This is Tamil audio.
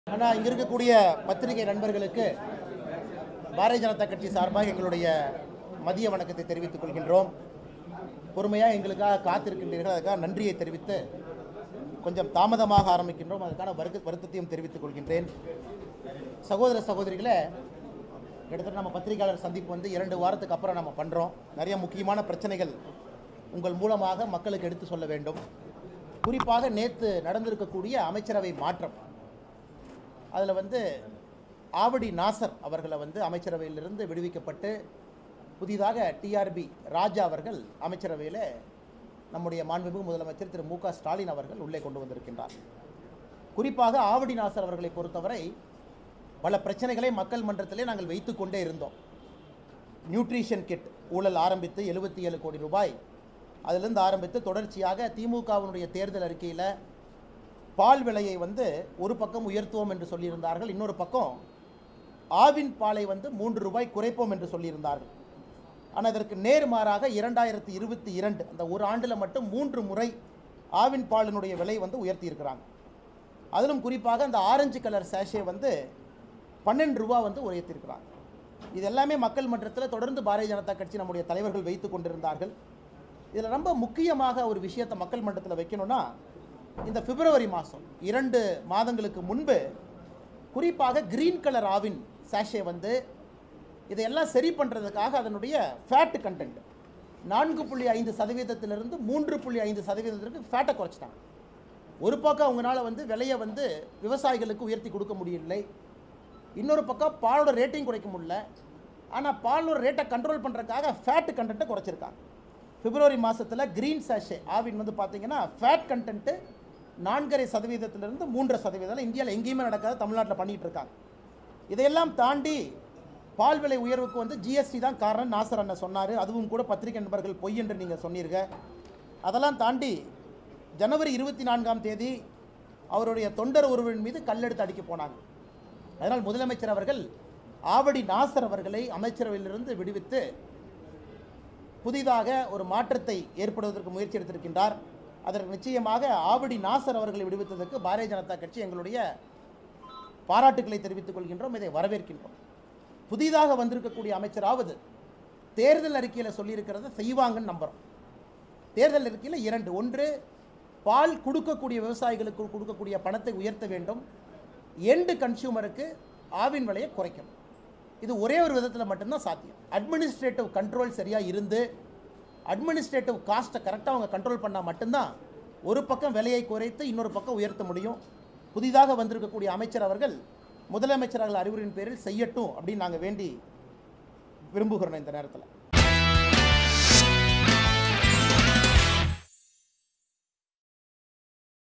ஆனால் இங்கே இருக்கக்கூடிய பத்திரிகை நண்பர்களுக்கு பாரதிய ஜனதா கட்சி சார்பாக எங்களுடைய மதிய வணக்கத்தை தெரிவித்துக் கொள்கின்றோம். பொறுமையாக எங்களுக்காக காத்திருக்கின்றீர்கள், அதுக்காக நன்றியை தெரிவித்து கொஞ்சம் தாமதமாக ஆரம்பிக்கின்றோம். அதுக்கான வருத்தத்தையும் தெரிவித்துக் கொள்கின்றேன். சகோதர சகோதரிகளை கிட்டத்தட்ட நம்ம பத்திரிகையாளர் சந்திப்பு 2 வாரத்துக்கு அப்புறம் நம்ம பண்ணுறோம். நிறைய முக்கியமான பிரச்சனைகள் உங்கள் மூலமாக மக்களுக்கு எடுத்து சொல்ல வேண்டும். குறிப்பாக நேற்று நடந்திருக்கக்கூடிய அமைச்சரவை மாற்றம், அதில் ஆவடி நாசர் அவர்களை அமைச்சரவையிலிருந்து விடுவிக்கப்பட்டு புதிதாக டிஆர்பி ராஜா அவர்கள் அமைச்சரவையில் நம்முடைய மாண்புமிகு முதலமைச்சர் திரு மு.க. ஸ்டாலின் அவர்கள் உள்ளே கொண்டு வந்திருக்கின்றார். குறிப்பாக ஆவடி நாசர் அவர்களை பொறுத்தவரை பல பிரச்சனைகளை மக்கள் மன்றத்திலே நாங்கள் வைத்து கொண்டே இருந்தோம். நியூட்ரிஷன் கிட் ஊழல் ஆரம்பித்து 77 கோடி ரூபாய், அதிலிருந்து ஆரம்பித்து தொடர்ச்சியாக திமுகவினுடைய தேர்தல் அறிக்கையில் பால் விலையை ஒரு பக்கம் உயர்த்துவோம் என்று சொல்லியிருந்தார்கள், இன்னொரு பக்கம் ஆவின் பாலை 3 ரூபாய் குறைப்போம் என்று சொல்லியிருந்தார்கள். ஆனால் இதற்கு நேர்மாறாக 2022 அந்த ஒரு ஆண்டில் மட்டும் 3 முறை ஆவின் பாலினுடைய விலை உயர்த்தி இருக்கிறாங்க. அதிலும் குறிப்பாக அந்த ஆரஞ்சு கலர் சேஷே 12 ரூபா உயர்த்தியிருக்கிறாங்க. இது எல்லாமே மக்கள் மன்றத்தில் தொடர்ந்து பாரதிய ஜனதா கட்சி நம்முடைய தலைவர்கள் வைத்து கொண்டிருந்தார்கள். இதில் ரொம்ப முக்கியமாக ஒரு விஷயத்தை மக்கள் மன்றத்தில் வைக்கணும்னா, இந்த பிப்ரவரி மாதம் 2 மாதங்களுக்கு முன்பு குறிப்பாக கிரீன் கலர் ஆவின் சேஷே இதையெல்லாம் சரி பண்ணுறதுக்காக அதனுடைய ஃபேட் கண்டென்ட் 4.5% 3.5% ஃபேட்டை குறைச்சிட்டாங்க. ஒரு பக்கம் அவங்களால விலையை விவசாயிகளுக்கு உயர்த்தி கொடுக்க முடியவில்லை, இன்னொரு பக்கம் பாலோட ரேட்டையும் குறைக்க முடியல. ஆனால் பாலோட ரேட்டை கண்ட்ரோல் பண்ணுறதுக்காக ஃபேட் கண்டென்ட்டை குறைச்சிருக்காங்க. பிப்ரவரி மாதத்தில் கிரீன் சாஷே ஆவின் பார்த்தீங்கன்னா ஃபேட் கண்டென்ட்டு 4.5% 3%. இந்தியாவில் எங்கேயுமே நடக்காது, தமிழ்நாட்டில் பண்ணிகிட்டு இருக்காங்க. இதையெல்லாம் தாண்டி பால் விலை உயர்வுக்கு ஜிஎஸ்டி தான் காரணம் நாசர் அண்ணன் சொன்னார். அதுவும் கூட பத்திரிகை நண்பர்கள் பொய் என்று நீங்கள் சொன்னீங்க. அதெல்லாம் தாண்டி ஜனவரி 24ஆம் தேதி அவருடைய தொண்டர் ஒருவரின் மீது கல்லெடுத்து அடிக்க போனாங்க. அதனால் முதலமைச்சர் அவர்கள் ஆவடி நாசர் அவர்களை அமைச்சரவையிலிருந்து விடுவித்து புதிதாக ஒரு மாற்றத்தை ஏற்படுவதற்கு முயற்சி எடுத்திருக்கின்றார். அதற்கு நிச்சயமாக ஆவடி நாசர் அவர்களை விடுவித்ததற்கு பாரதிய ஜனதா கட்சி எங்களுடைய பாராட்டுக்களை தெரிவித்துக் கொள்கின்றோம், இதை வரவேற்கின்றோம். புதிதாக வந்திருக்கக்கூடிய அமைச்சராவது தேர்தல் அறிக்கையில் சொல்லியிருக்கிறத செய்வாங்கன்னு நம்புகிறோம். தேர்தல் அறிக்கையில் 2, 1 பால் கொடுக்கக்கூடிய விவசாயிகளுக்கு கொடுக்கக்கூடிய பணத்தை உயர்த்த வேண்டும், எண்டு கன்சியூமருக்கு ஆவின் விலையை குறைக்கணும். இது ஒரே ஒரு விதத்தில் மட்டும்தான் சாத்தியம். அட்மினிஸ்ட்ரேட்டிவ் கண்ட்ரோல் சரியாக இருந்து அட்மினிஸ்ட்ரேட்டிவ் காஸ்ட்டை கரெக்டாக அவங்க கண்ட்ரோல் பண்ணால் மட்டும்தான் ஒரு பக்கம் விலையை குறைத்து இன்னொரு பக்கம் உயர்த்த முடியும். புதிதாக வந்திருக்கக்கூடிய அமைச்சர் அவர்கள் முதலமைச்சர்கள் அறிவுரையின் பேரில் செய்யட்டும் அப்படின்னு நாங்கள் வேண்டி விரும்புகிறோம் இந்த நேரத்தில்.